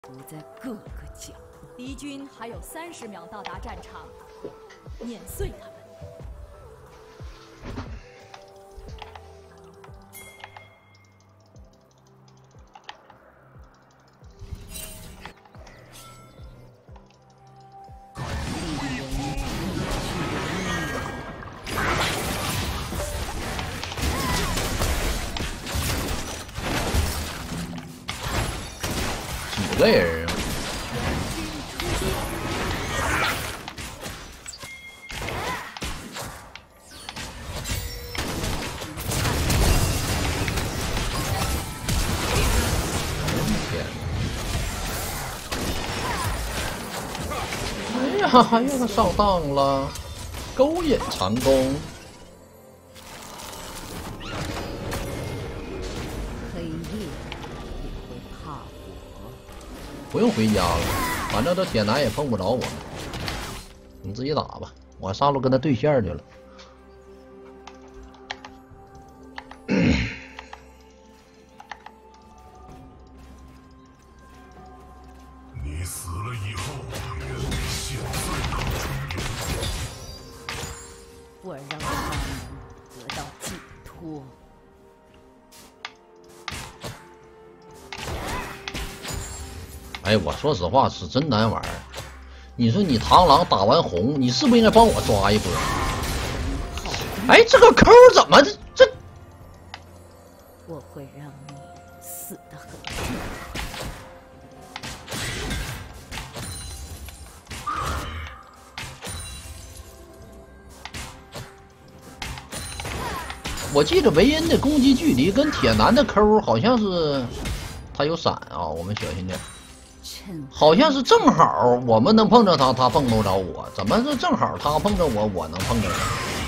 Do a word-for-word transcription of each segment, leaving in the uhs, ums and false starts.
不在各个角。敌军还有三十秒到达战场，碾碎他们。 几个人啊？天！哎呀，又上当了，勾引成功。 不用回家了，反正这铁男也碰不着我们。你自己打吧，我上路跟他对线去了。 你死了以后，原为现在能重生。 我让他们得到解脱。 哎，我说实话是真难玩。你说你螳螂打完红，你是不是应该帮我抓一波？哎，这个抠怎么这这？ 我会让你死得很痛。 我记得维恩的攻击距离跟铁男的抠好像是，他有闪啊，我们小心点。 好像是正好我们能碰着他，他碰不着我。怎么是正好他碰着我，我能碰着他？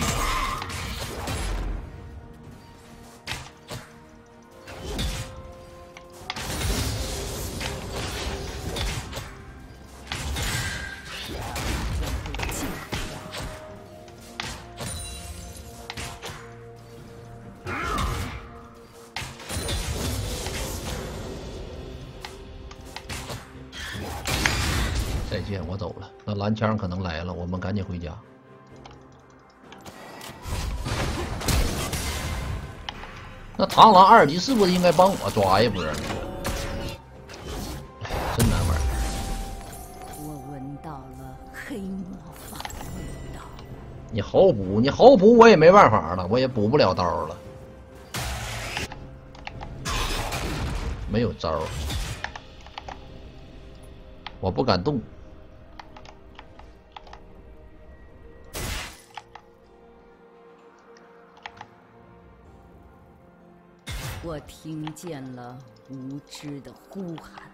再见，我走了。那蓝枪可能来了，我们赶紧回家。那螳螂二级是不是应该帮我抓一波？真难玩。 我闻到了黑魔法的味道。 你好补，你好补，我也没办法了，我也补不了刀了，没有招，我不敢动。 我听见了无知的呼喊。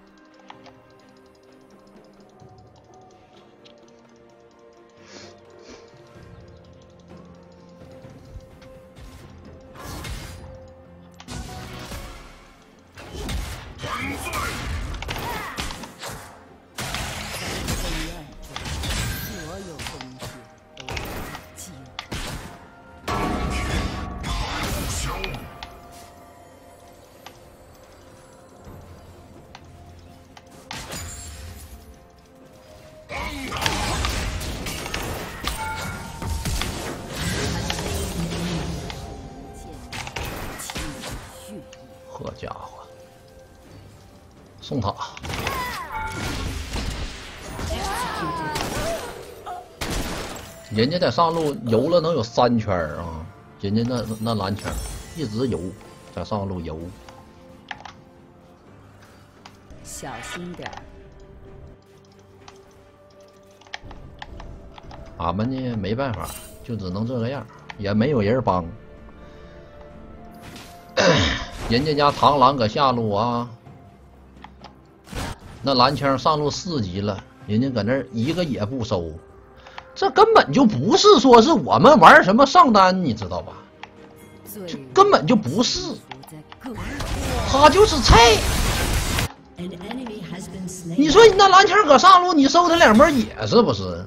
万岁！ 在黑暗中，所有东西都被击消。 好家伙，送塔！人家在上路游了能有三圈啊！人家那那蓝枪一直游，在上路游。 小心点儿。 俺们呢没办法，就只能这个样，也没有人帮。人家家螳螂搁下路啊，那蓝枪上路四级了，人家搁那儿一个也不收，这根本就不是说是我们玩什么上单，你知道吧？这根本就不是，他就是菜。你说你那蓝枪搁上路，你收他两波野是不是？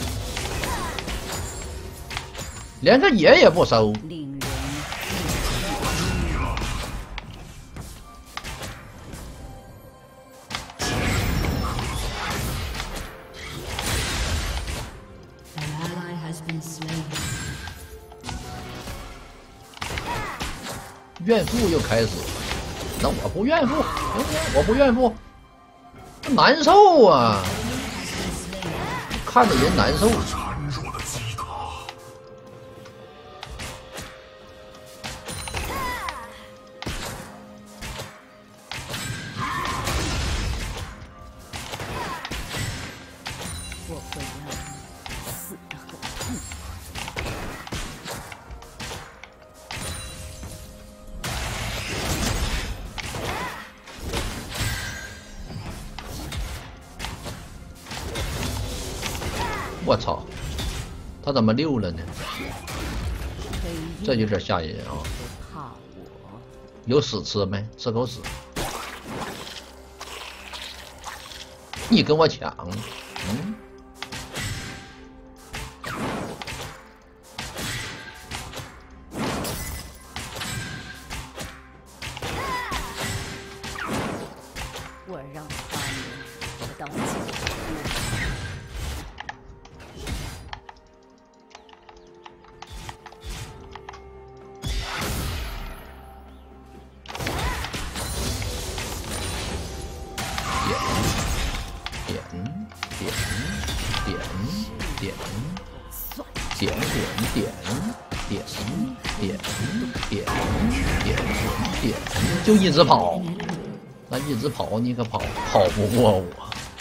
连个野也不收。 令人怨妇又开始了，那我不怨妇，行不行？我不怨妇，难受啊，看着人难受。 孱弱的击打， 我会让你死得很痛苦。 我操，他怎么溜了呢？这有点吓人啊！ 怕我？ 有屎吃没？吃口屎！你跟我抢，嗯？ 我让他们得到解脱。 点点点点点点点点，就一直跑，那一直跑，你可跑跑不过我。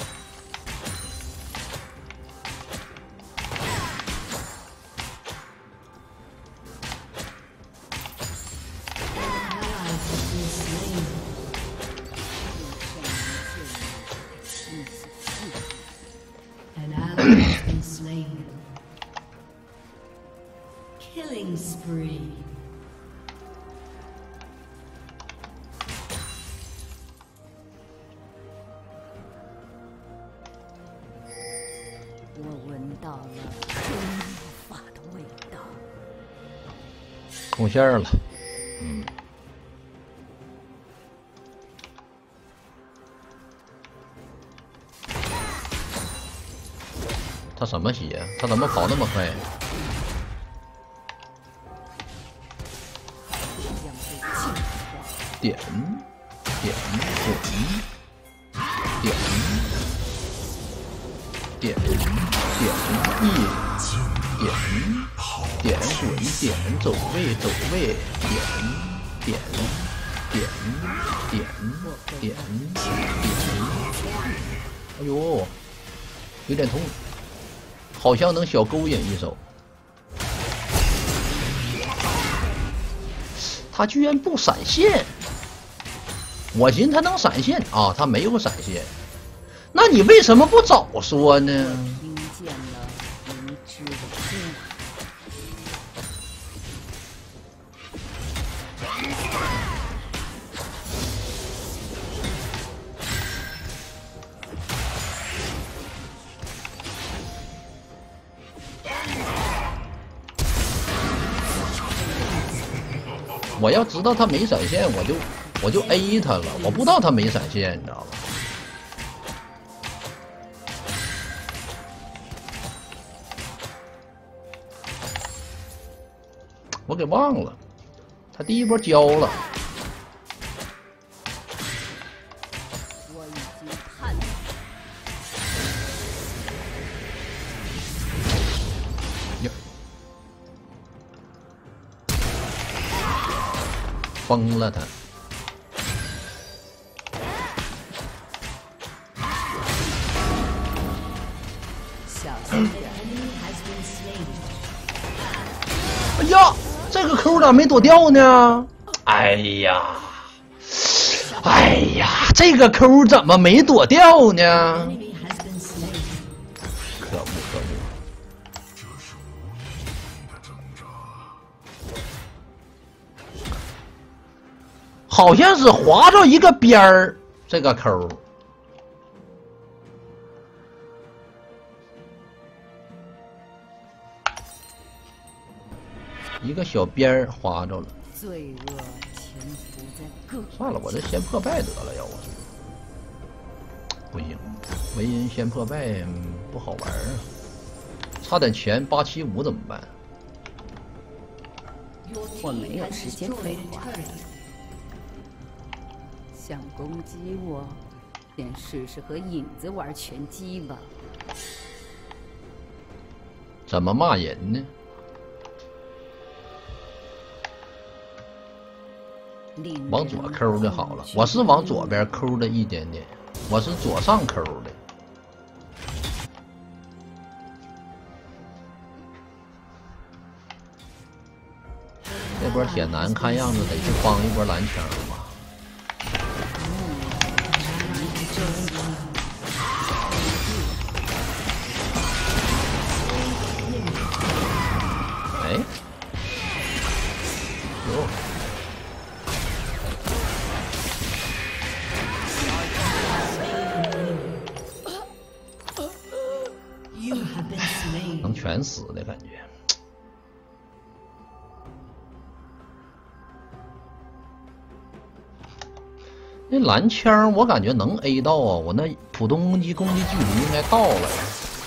Killing spree. 我闻到了黑魔法的味道。 空线了，嗯。他什么血？他怎么跑那么快？ 点点滚，点点点 E， 点点滚，点走位走位，点点点点点点，哎呦，有点痛，好像能小勾引一手。 他居然不闪现，我寻思他能闪现啊，他没有闪现。那你为什么不早说呢？ 听见了迷之的呼我要知道他没闪现，我就我就 A 他了。我不知道他没闪现，你知道吧？我给忘了，他第一波交了。 我已经看到。 疯了他！ 小心点！ 哎呀，这个 Q 咋没躲掉呢？哎呀，哎呀，这个 Q 怎么没躲掉呢？可恶可恶！ 这是无意义的挣扎。 好像是划着一个边儿，这个抠，一个小边儿划着了。 罪恶潜伏在各。 算了，我这先破败得了，要我不行，维恩先破败不好玩啊，差点钱八七五怎么办？ 我没有时间废话。想攻击我，便试试和影子玩拳击吧。 怎么骂人呢？往左抠就好了，我是往左边抠了一点点，我是左上抠的。这波铁男看样子得去帮一波蓝枪吧。哎，哟。 能全死的感觉。那蓝枪我感觉能 A 到啊，我那普通攻击攻击距离应该到了呀。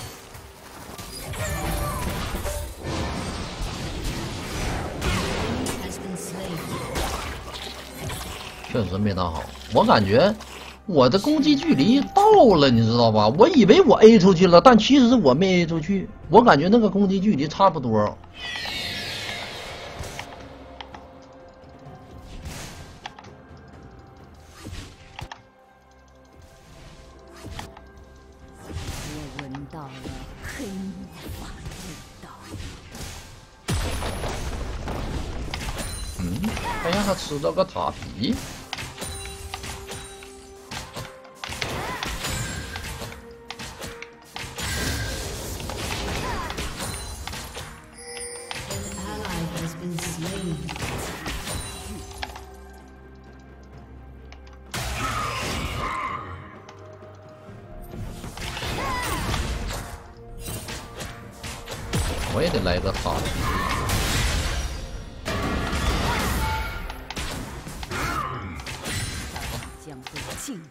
确实没打好，我感觉。 我的攻击距离到了，你知道吧？我以为我 A 出去了，但其实我没 A 出去。我感觉那个攻击距离差不多。 我闻到了黑魔法的味道。 嗯，还让他吃到个塔皮。 我也得来个塔皮。 将会尽。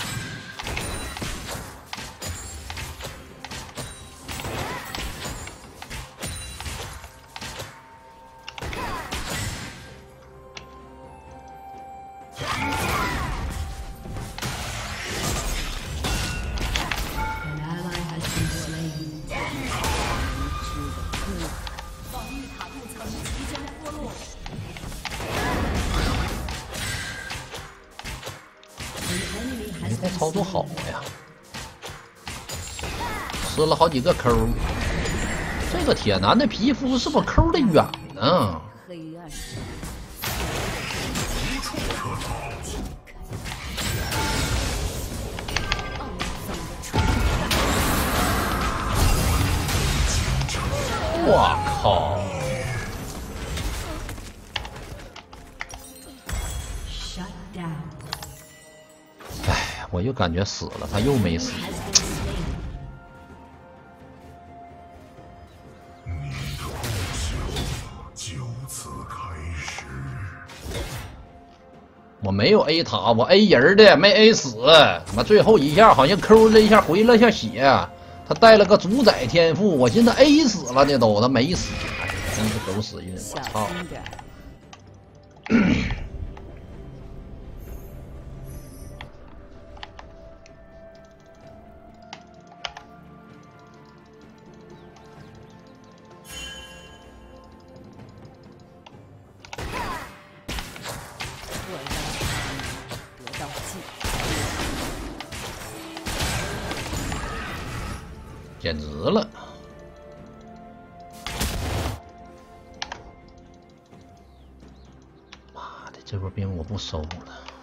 这操作好呀，吃了好几个抠。这个铁男的皮肤是不是抠的远呢？ 黑暗我靠！哎，我又感觉死了，他又没死。 你的故事就此开始。 我没有 A 塔，我 A 人的，没 A 死。他妈最后一下好像抠了一下，回了一下血。他带了个主宰天赋，我寻思 A 死了呢都，他没死。哎，真是狗屎运！我操！简直了！妈的，这波兵我不收了。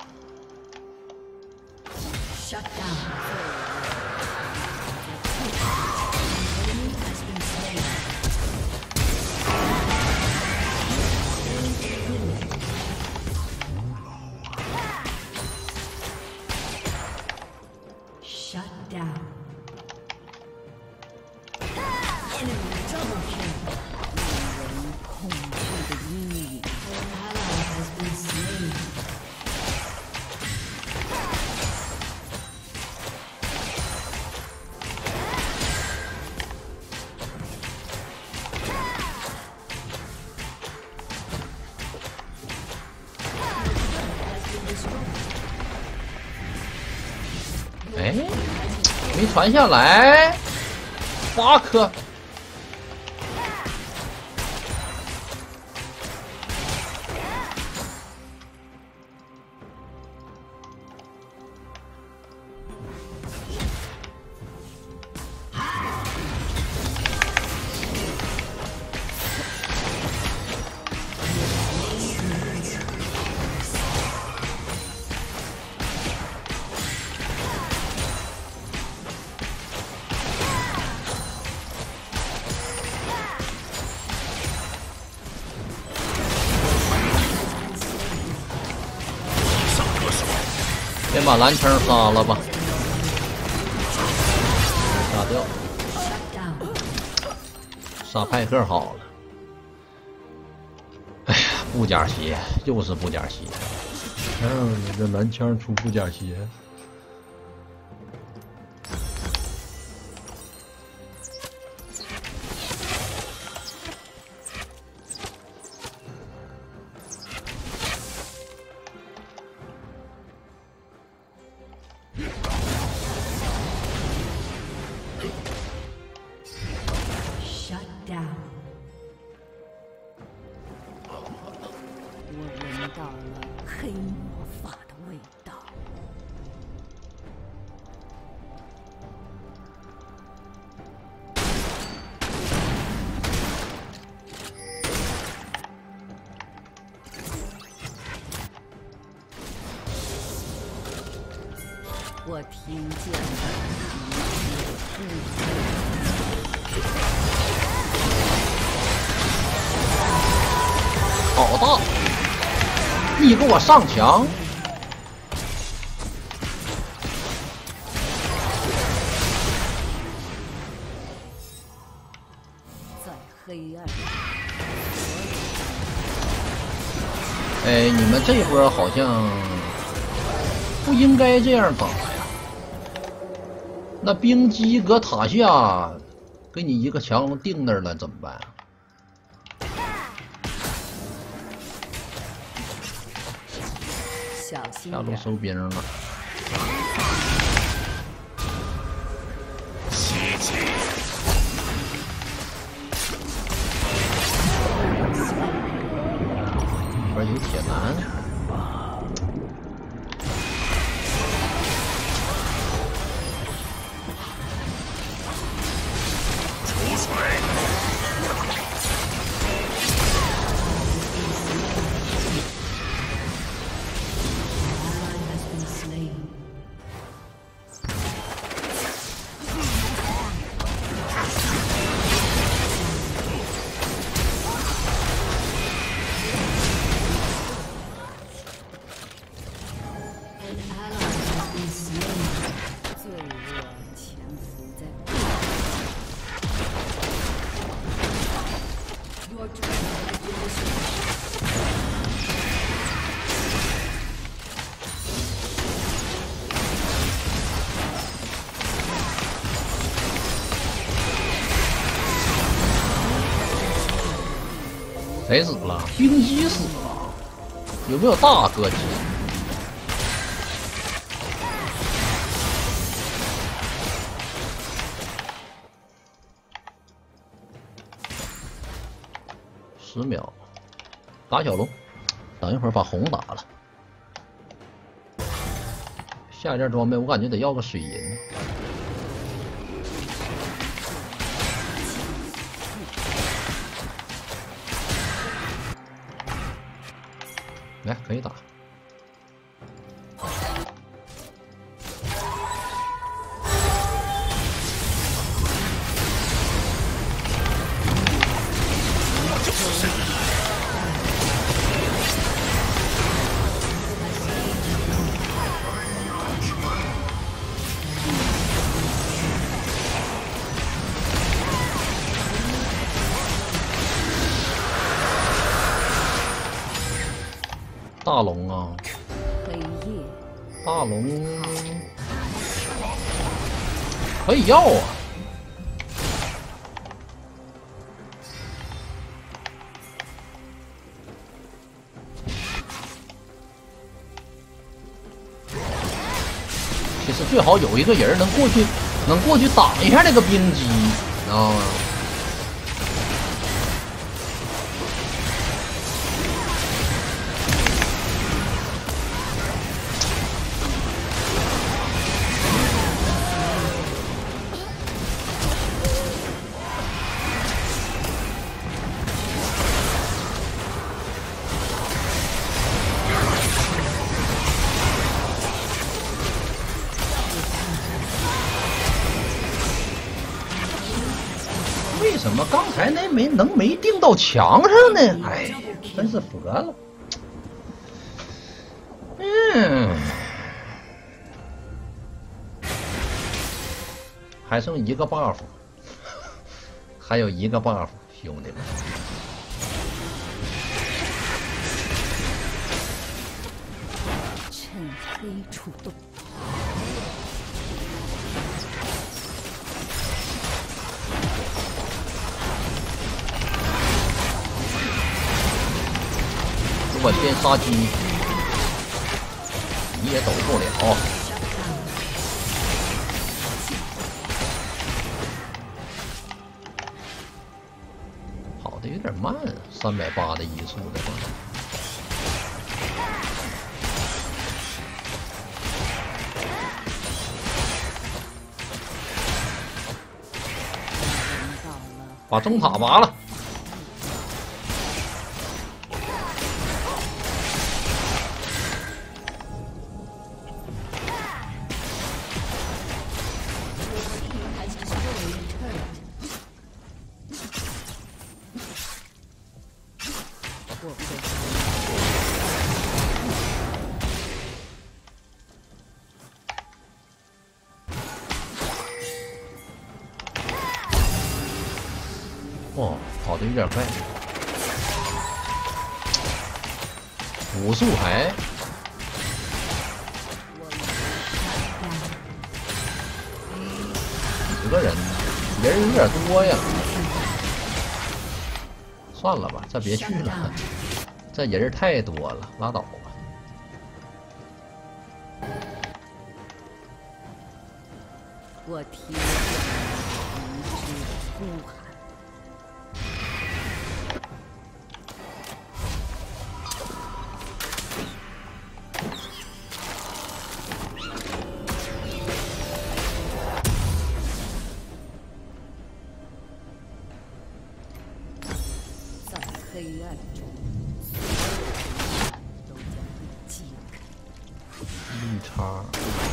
Shut down. 我哎，没传下来，八颗。先把蓝枪杀了吧，杀掉，杀派克好了。哎呀，布甲鞋又是布甲鞋，嗯，你这蓝枪出布甲鞋。 到了黑魔法的味道。我听见了。 好大！你给我上墙！ 在黑暗。 哎，你们这波好像不应该这样打呀。那冰姬搁塔下给你一个墙定那儿了，怎么办？ 小心下路收兵了。里边有铁男。 出水。 谁死了？冰姬死了。有没有大哥级？十秒，打小龙。等一会儿把红打了。下一件装备我感觉得要个水银。来，可以打。大龙啊， 黑夜， 大龙可以要啊。 其实最好有一个人能过去，能过去挡一下那个冰击，知道吗？为什么刚才那没能没定到墙上呢？哎，真是服了。嗯，还剩一个 buff， 还有一个 buff， 兄弟们。 趁黑出动。 我天，杀鸡你也走不了。跑的有点慢，三百八的移速的话。把中塔拔了。哦，跑的有点快，武术还几个人，人有点多呀。算了吧，这别去了，这人太多了，拉倒吧。 我听一只呼喊。黑暗中，都将被揭开。 绿叉。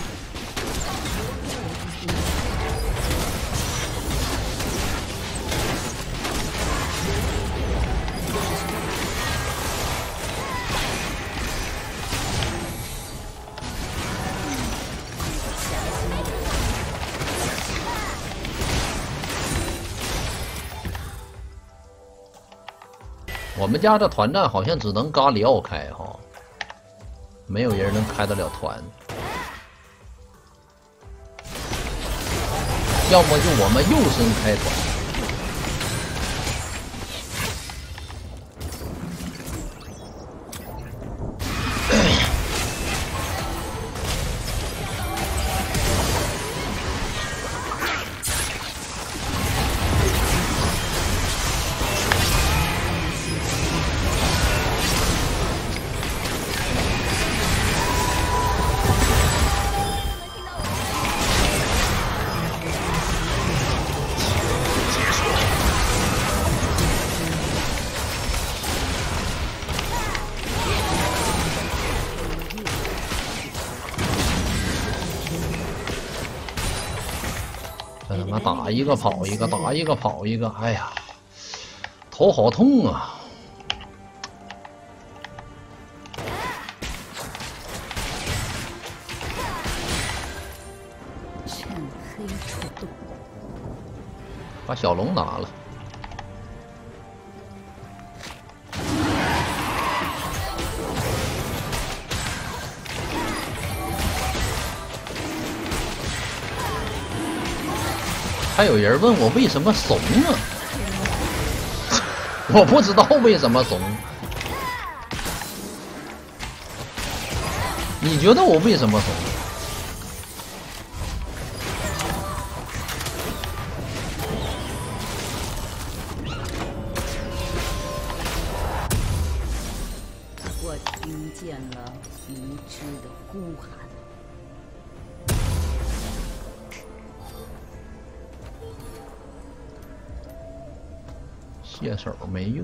我们家这团战好像只能咖里奥开哈，没有人能开得了团，要么就我们右身开团。这他妈打一个跑一个，打一个跑一个，哎呀，头好痛啊！ 趁黑出动， 把小龙拿了。还有人问我为什么怂啊？我不知道为什么怂。你觉得我为什么怂？ 了无知的呼喊。 卸手没用。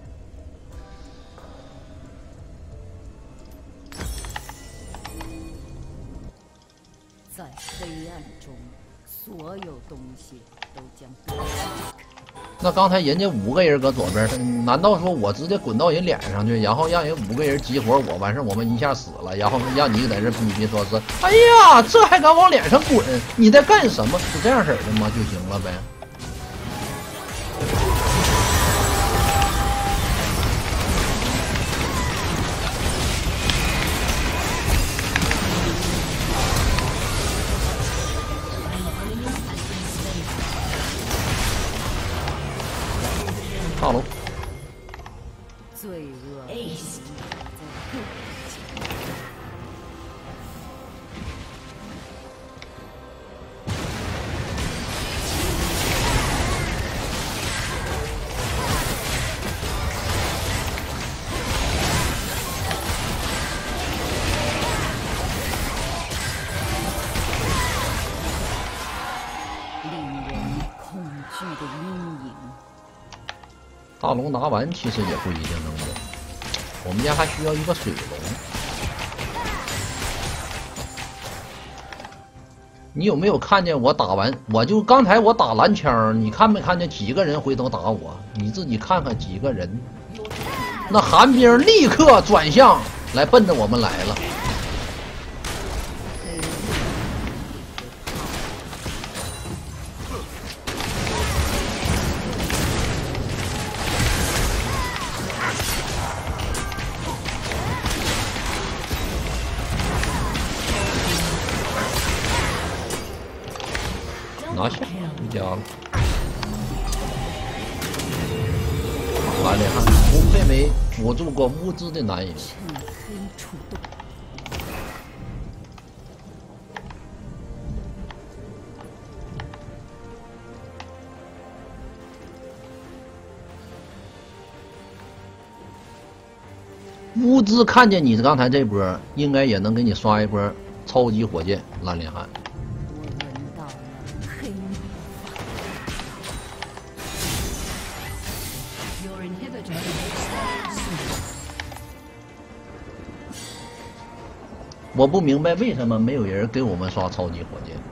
在黑暗中，所有东西都将被裂开。 那刚才人家五个人搁左边，难道说我直接滚到人脸上去，然后让人五个人激活我，完事我们一下死了，然后让你在这逼逼说是，哎呀，这还敢往脸上滚？你在干什么？是这样式的吗？就行了呗。上楼。 罪恶 Ace 令人恐惧的阴影。 大龙拿完其实也不一定能有，我们家还需要一个水龙。你有没有看见我打完？我就刚才我打蓝枪，你看没看见几个人回头打我？你自己看看几个人。那寒冰立刻转向来奔着我们来了。拿下，回家了。蓝脸汉，不愧为辅助过乌兹的男人。 趁黑触动。 乌兹看见你刚才这波，应该也能给你刷一波超级火箭蓝脸汉。我不明白为什么没有人给我们刷超级火箭。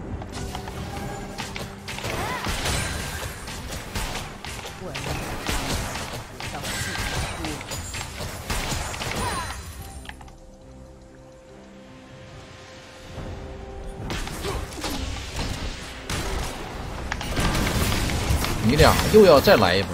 你俩又要再来一波。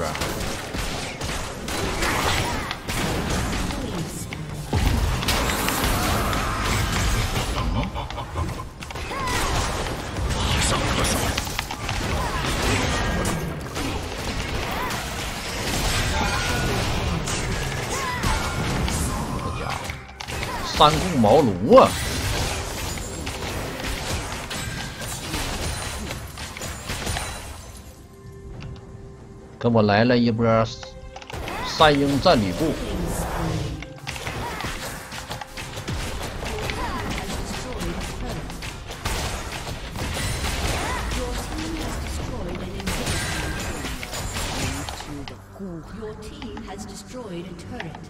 三顾茅庐啊！给我来了一波三英战吕布。 Your team has destroyed a turret.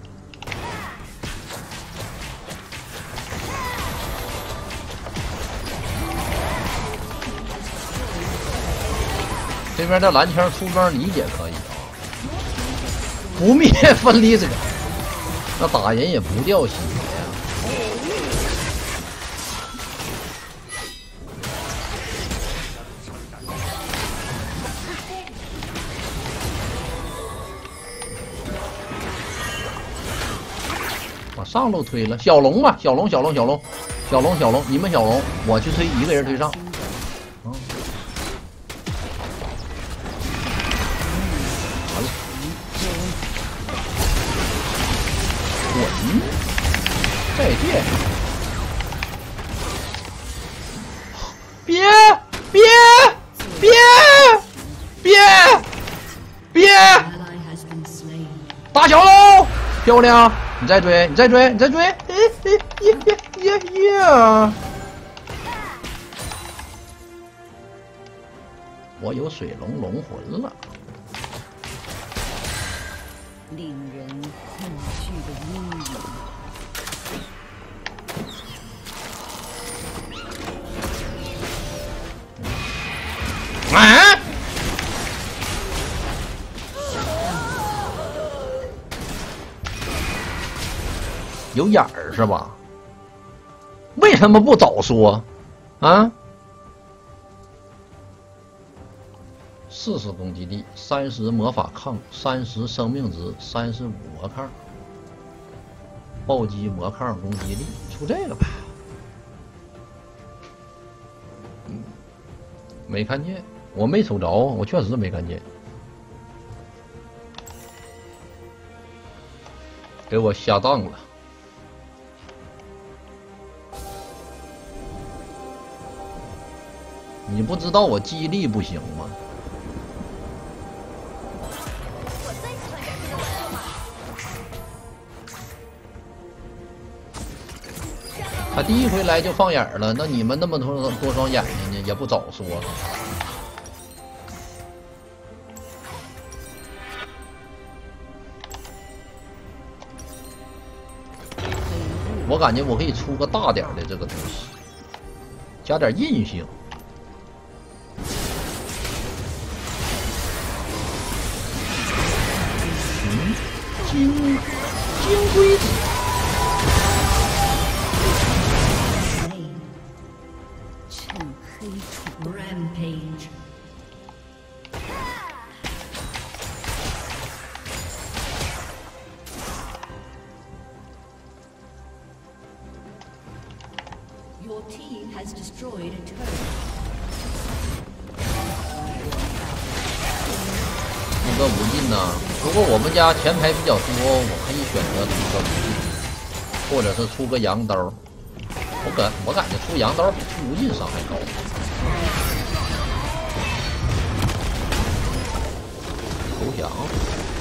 这边的蓝枪出装理解可以啊，不灭分离者，那打人也不掉血呀。往上路推了，小龙吧，小龙，小龙，小龙，小龙，小龙，你们小龙，我去推，一个人推上。滚！再见！别别别别别！打小喽，漂亮！你再追，你再追，你再追！嗯耶耶耶！我有水龙龙魂了。 令人恐惧的阴影。 啊！有眼儿是吧？为什么不早说？啊？四十攻击力，三十魔法抗，三十生命值，三十五魔抗，暴击魔抗攻击力，出这个吧。嗯，没看见，我没瞅着，我确实没看见。给我下当了。你不知道我记忆力不行吗？他第一回来就放眼了，那你们那么多多双眼睛呢，也不早说。我感觉我可以出个大点的这个东西，加点韧性。嗯，金金龟子。 Rampage. Your team has destroyed a turret. 出个无尽呐！如果我们家前排比较多，我可以选择出个无尽，或者是出个羊刀。我感我感觉出羊刀比出无尽伤害高。投降。